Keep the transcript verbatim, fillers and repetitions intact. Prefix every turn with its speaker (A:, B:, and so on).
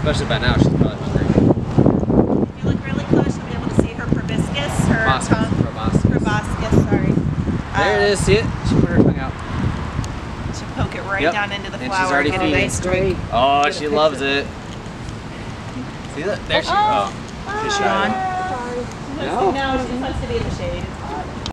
A: Especially by now, she's probably hungry.
B: If you look really close, you'll be able to see her proboscis, her
A: Proboscis,
B: tongue.
A: proboscis.
B: Proboscis, sorry.
A: There
B: um,
A: it is, see it? She put her tongue out.
B: She'll poke it right
A: Yep.
B: down into the
A: And
B: flower.
A: she's already
B: and get a
A: feeding.
B: nice drink.
A: Oh, she loves it. See that? There she oh.
B: Is she on?
A: No.
B: No, she wants to be in the shade.